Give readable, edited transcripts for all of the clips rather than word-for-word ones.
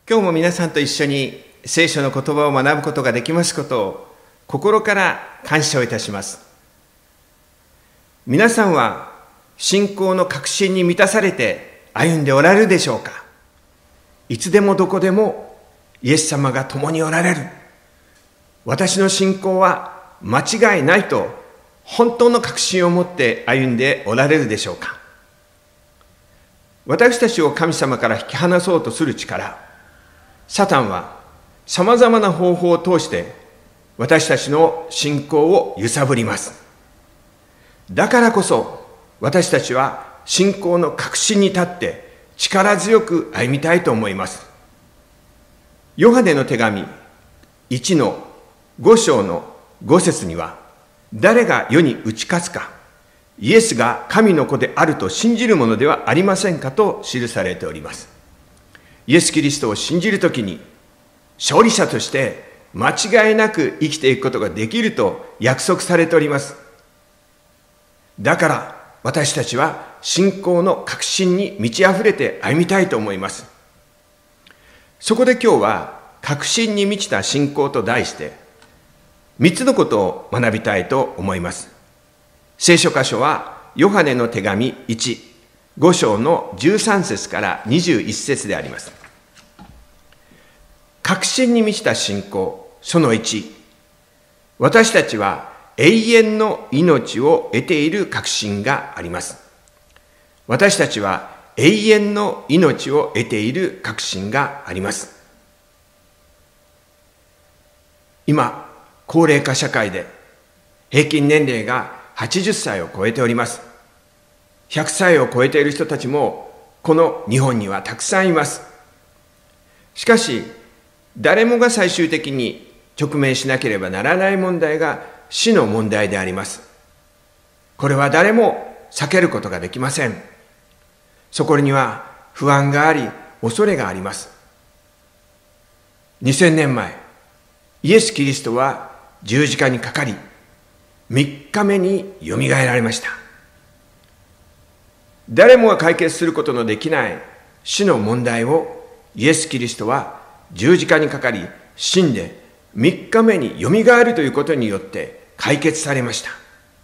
今日も皆さんと一緒に聖書の言葉を学ぶことができますことを心から感謝をいたします。皆さんは信仰の確信に満たされて歩んでおられるでしょうか。いつでもどこでもイエス様が共におられる。私の信仰は間違いないと本当の確信を持って歩んでおられるでしょうか。私たちを神様から引き離そうとする力、サタンはさまざまな方法を通して私たちの信仰を揺さぶります。だからこそ私たちは信仰の確信に立って力強く歩みたいと思います。ヨハネの手紙1の5章の5節には、誰が世に打ち勝つか、イエスが神の子であると信じるものではありませんかと記されております。イエス・キリストを信じるときに勝利者として間違いなく生きていくことができると約束されております。だから私たちは信仰の確信に満ち溢れて歩みたいと思います。そこで今日は確信に満ちた信仰と題して3つのことを学びたいと思います。聖書箇所はヨハネの手紙5章の13節から21節であります。確信に満ちた信仰その1、私たちは永遠の命を得ている確信があります。私たちは永遠の命を得ている確信があります。今、高齢化社会で平均年齢が80歳を超えております。100歳を超えている人たちもこの日本にはたくさんいます。しかし、誰もが最終的に直面しなければならない問題が死の問題であります。これは誰も避けることができません。そこには不安があり、恐れがあります。2000年前、イエス・キリストは十字架にかかり、3日目によみがえられました。誰もが解決することのできない死の問題をイエス・キリストは十字架にかかり、死んで3日目によみがえるということによって解決されました。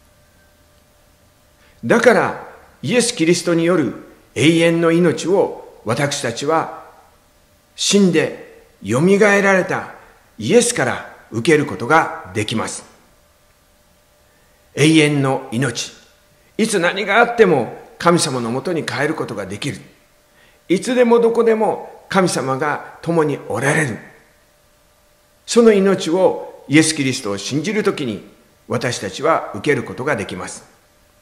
だからイエス・キリストによる永遠の命を私たちは死んでよみがえられたイエスから受けることができます。永遠の命、いつ何があっても神様のもとに帰ることができる。いつでもどこでも神様が共におられる。その命をイエス・キリストを信じるときに私たちは受けることができます。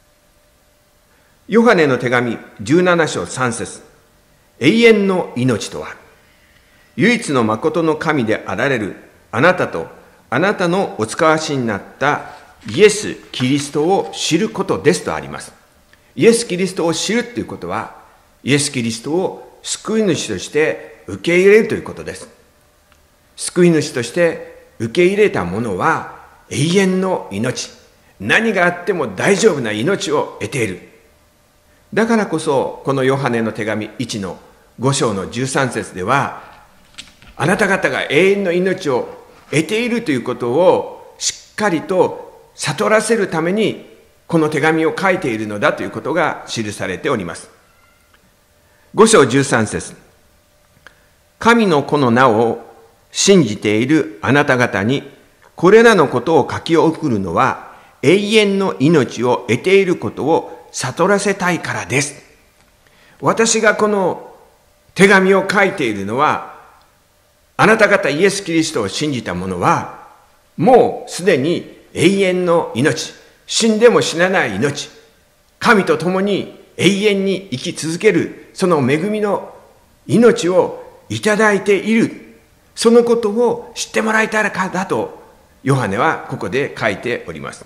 ヨハネの手紙17章3節、永遠の命とは、唯一の誠の神であられるあなたとあなたのお使わしになったイエス・キリストを知ることですとあります。イエス・キリストを知るということは、イエス・キリストを救い主として受け入れるということです。救い主として受け入れた者は永遠の命、何があっても大丈夫な命を得ている。だからこそこのヨハネの手紙1の5章の13節では、あなた方が永遠の命を得ているということをしっかりと悟らせるためにこの手紙を書いているのだということが記されております。5章13節、神の子の名を信じているあなた方にこれらのことを書き送るのは、永遠の命を得ていることを悟らせたいからです。私がこの手紙を書いているのは、あなた方イエス・キリストを信じた者はもうすでに永遠の命、死んでも死なない命、神と共に永遠に生き続けるその恵みの命をいただいている、そのことを知ってもらいたいからだとヨハネはここで書いております。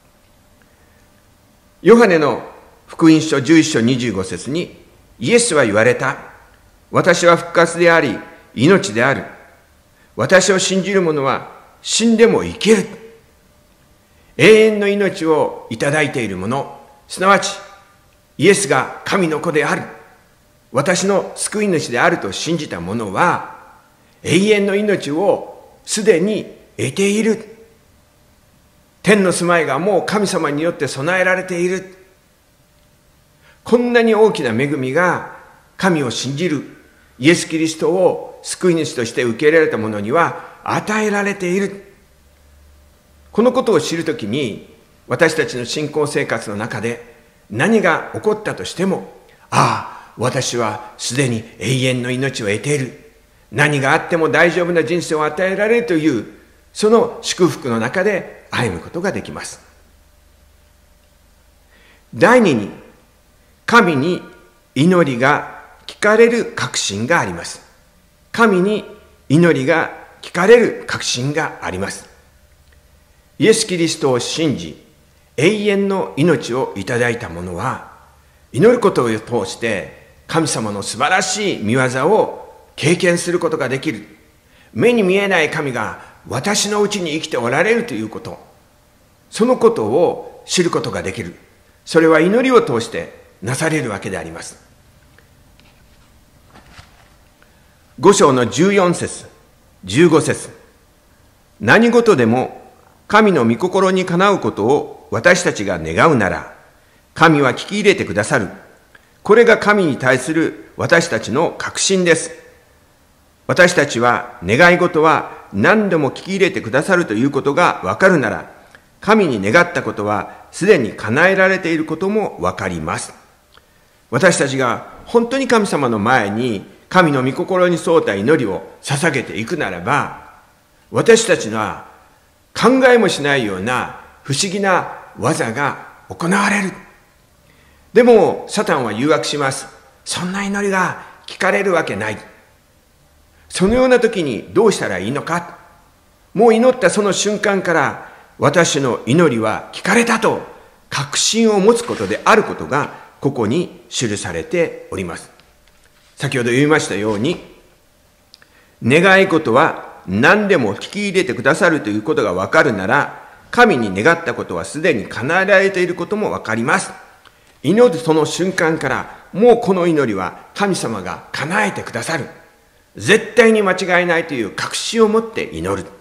ヨハネの福音書11章25節にイエスは言われた。私は復活であり命である。私を信じる者は死んでも生きる。永遠の命をいただいている者、すなわちイエスが神の子である、私の救い主であると信じた者は永遠の命をすでに得ている。天の住まいがもう神様によって備えられている。こんなに大きな恵みが神を信じるイエス・キリストを救い主として受け入れられた者には与えられている。このことを知るときに、私たちの信仰生活の中で何が起こったとしても、ああ、私はすでに永遠の命を得ている。何があっても大丈夫な人生を与えられるという、その祝福の中で歩むことができます。第二に、神に祈りが聞かれる確信があります。神に祈りが聞かれる確信があります。イエス・キリストを信じ、永遠の命をいただいた者は、祈ることを通して神様の素晴らしい御業を経験することができる。目に見えない神が私のうちに生きておられるということ、そのことを知ることができる。それは祈りを通してなされるわけであります。5章の14節、15節。何事でも神の御心にかなうことを私たちが願うなら、神は聞き入れてくださる。これが神に対する私たちの確信です。私たちは願い事は何度も聞き入れてくださるということがわかるなら、神に願ったことはすでに叶えられていることもわかります。私たちが本当に神様の前に神の御心に沿った祈りを捧げていくならば、私たちは考えもしないような不思議な技が行われる。でもサタンは誘惑します。そんな祈りが聞かれるわけない。そのような時にどうしたらいいのか。もう祈ったその瞬間から私の祈りは聞かれたと確信を持つことであることがここに記されております。先ほど言いましたように、願い事は何でも聞き入れてくださるということがわかるなら、神に願ったことはすでに叶えられていることもわかります。祈るその瞬間から、もうこの祈りは神様が叶えてくださる。絶対に間違いないという確信を持って祈る。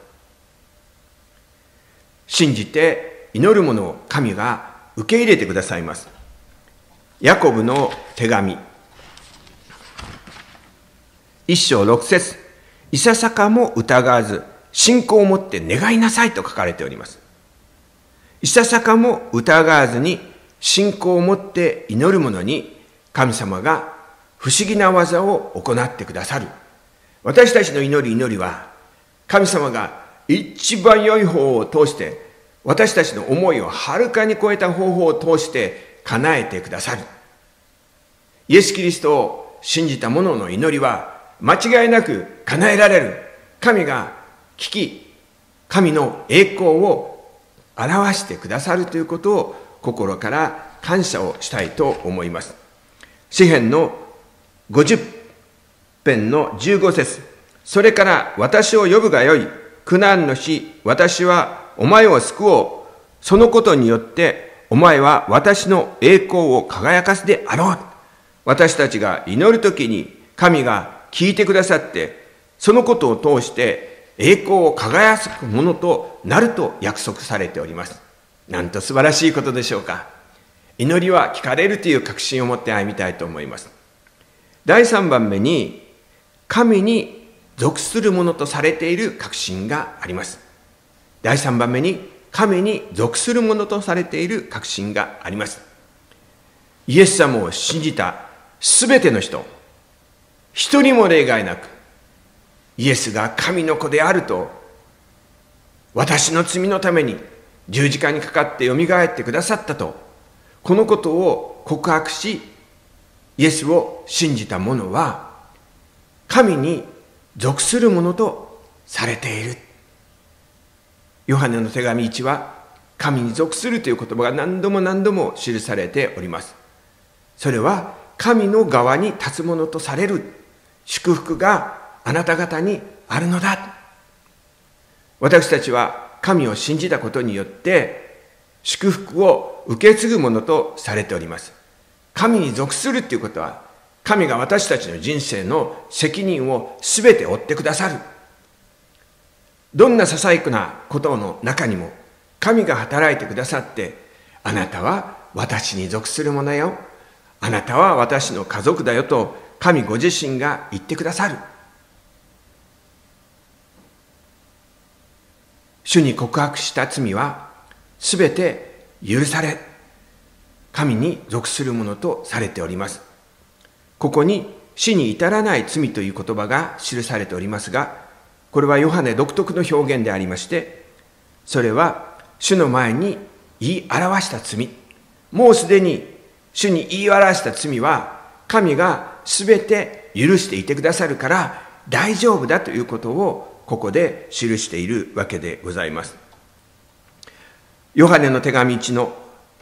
信じて祈るものを神が受け入れてくださいます。ヤコブの手紙1章6節、いささかも疑わず信仰を持って願いなさいと書かれております。いささかも疑わずに信仰を持って祈る者に神様が不思議な技を行ってくださる。私たちの祈りは神様が一番良い方を通して、私たちの思いをはるかに超えた方法を通して叶えてくださる。イエス・キリストを信じた者の祈りは間違いなく叶えられる。神が聞き、神の栄光を表してくださるということを心から感謝をしたいと思います。詩編の50編の15節、それから私を呼ぶがよい。苦難の日、私はお前を救おう。そのことによってお前は私の栄光を輝かすであろう。私たちが祈るときに神が聞いてくださって、そのことを通して栄光を輝くものとなると約束されております。なんと素晴らしいことでしょうか。祈りは聞かれるという確信を持って歩みたいと思います。第3番目に、神に属するものとされている確信があります。第3番目に、神に属するものとされている確信があります。イエス様を信じたすべての人、一人も例外なく、イエスが神の子であると、私の罪のために十字架にかかってよみがえってくださったと、このことを告白し、イエスを信じた者は、神に属するものとされている。ヨハネの手紙1は、神に属するという言葉が何度も記されております。それは、神の側に立つものとされる祝福があなた方にあるのだ。私たちは神を信じたことによって祝福を受け継ぐものとされております。神に属するということは、神が私たちの人生の責任をすべて負ってくださる。 どんなささやかなことの中にも神が働いてくださって、あなたは私に属するものよ、あなたは私の家族だよと神ご自身が言ってくださる。主に告白した罪はすべて許され、神に属するものとされております。ここに死に至らない罪という言葉が記されておりますが、これはヨハネ独特の表現でありまして、それは主の前に言い表した罪、もうすでに主に言い表した罪は神がすべて許していてくださるから大丈夫だということをここで記しているわけでございます。ヨハネの手紙1の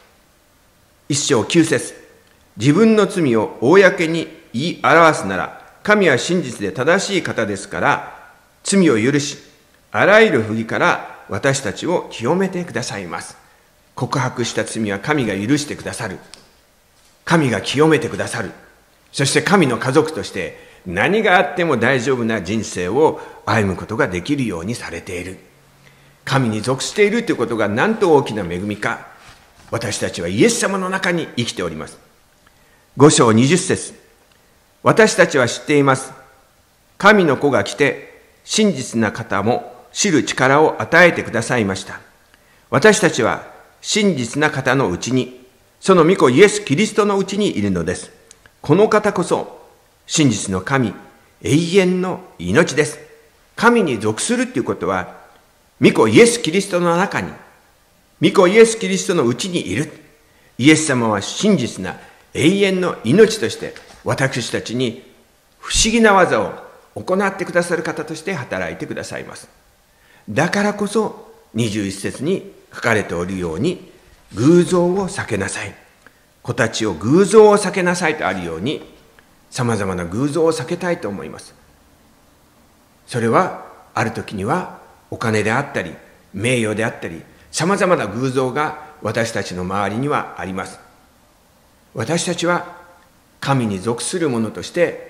1章9節、自分の罪を公に言い表すなら、神は真実で正しい方ですから、罪を許し、あらゆる不義から私たちを清めてくださいます。告白した罪は神が許してくださる。神が清めてくださる。そして神の家族として何があっても大丈夫な人生を歩むことができるようにされている。神に属しているということがなんと大きな恵みか。私たちはイエス様の中に生きております。5章20節、私たちは知っています。神の子が来て真実な方も知る力を与えてくださいました。私たちは真実な方のうちに、その御子イエス・キリストのうちにいるのです。この方こそ真実の神、永遠の命です。神に属するということは、御子イエス・キリストの中に、御子イエス・キリストのうちにいる。イエス様は真実な永遠の命として私たちに不思議な技を行ってくださる方として働いてくださいます。だからこそ21節に書かれておるように、偶像を避けなさい。子たちを偶像を避けなさいとあるように、さまざまな偶像を避けたいと思います。それはある時にはお金であったり名誉であったり、さまざまな偶像が私たちの周りにはあります。私たちは神に属する者として、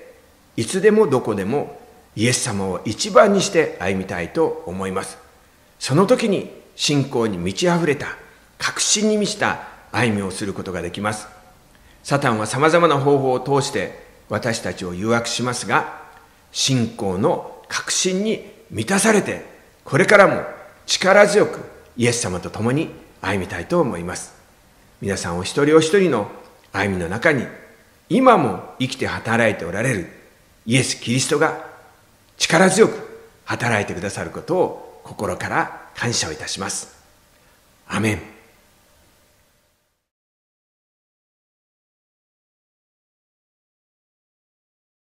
いつでもどこでもイエス様を一番にして歩みたいと思います。その時に信仰に満ち溢れた、確信に満ちた歩みをすることができます。サタンはさまざまな方法を通して私たちを誘惑しますが、信仰の確信に満たされて、これからも力強くイエス様と共に歩みたいと思います。皆さんお一人お一人の歩みの中に、今も生きて働いておられるイエス・キリストが力強く働いてくださることを心から感謝をいたします。アメン。